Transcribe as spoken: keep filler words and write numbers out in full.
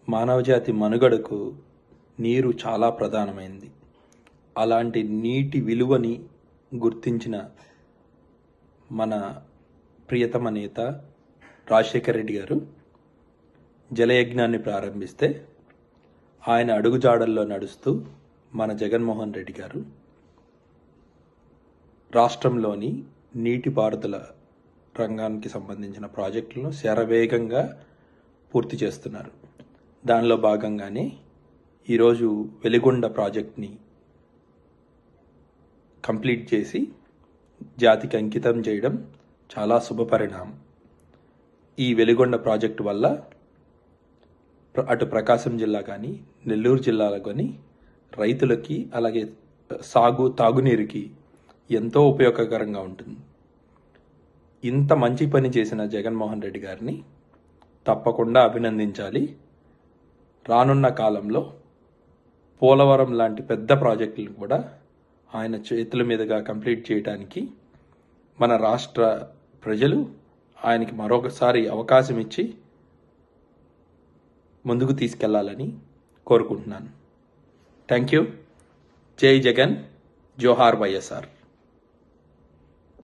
మానవజాతి మనుగడకు నీరు చాలా ప్రధానమైంది. అలాంటి నీటి విలువని గుర్తించిన మన ప్రియతమ నేత రాజశేఖర్ రెడ్డి గారు జలయజ్ఞాన్ని ప్రారంభిస్తే ఆయన అడుగుజాడల్లో నడుస్తూ మన జగన్మోహన్ రెడ్డి గారు రాష్ట్రంలోని నీటిపారుదల రంగానికి సంబంధించిన ప్రాజెక్టులను శరవేగంగా పూర్తి చేస్తున్నారు. దానిలో భాగంగానే ఈరోజు వెలిగొండ ప్రాజెక్ట్ని కంప్లీట్ చేసి జాతికి అంకితం చేయడం చాలా శుభపరిణామం. ఈ వెలిగొండ ప్రాజెక్టు వల్ల అటు ప్రకాశం జిల్లా కానీ నెల్లూరు జిల్లాలో కానీ రైతులకి అలాగే సాగు తాగునీరుకి ఎంతో ఉపయోగకరంగా ఉంటుంది. ఇంత మంచి పని చేసిన జగన్మోహన్ రెడ్డి గారిని తప్పకుండా అభినందించాలి. రానున్న కాలంలో పోలవరం లాంటి పెద్ద ప్రాజెక్టులను కూడా ఆయన చేతుల మీదుగా కంప్లీట్ చేయడానికి మన రాష్ట్ర ప్రజలు ఆయనకి మరొకసారి అవకాశం ఇచ్చి ముందుకు తీసుకెళ్లాలని కోరుకుంటున్నాను. Thank you. జై జగన్, జోహార్ వైఎస్ఆర్.